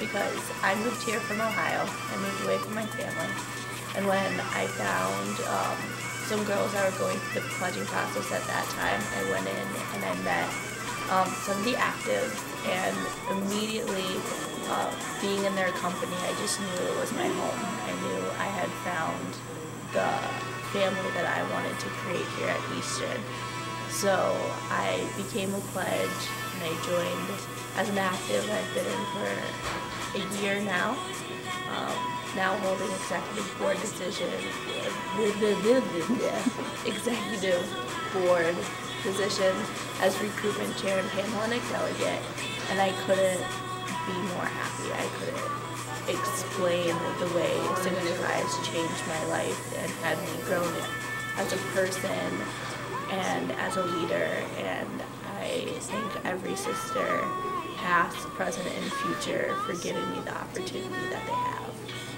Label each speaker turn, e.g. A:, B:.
A: because I moved here from Ohio. I moved away from my family. And when I found some girls that were going through the pledging process at that time, I went in and I met some of the actives, and immediately being in their company, I just knew it was my home. I knew I had found the family that I wanted to create here at Eastern. So I became a pledge and I joined as an active. I've been in for a year now. Now holding executive board positions as recruitment chair and pandemic delegate, and I couldn't be more happy. I couldn't explain the way Signify has changed my life and had me grown as a person and as a leader, and I thank every sister, past, present, and future, for giving me the opportunity that they have.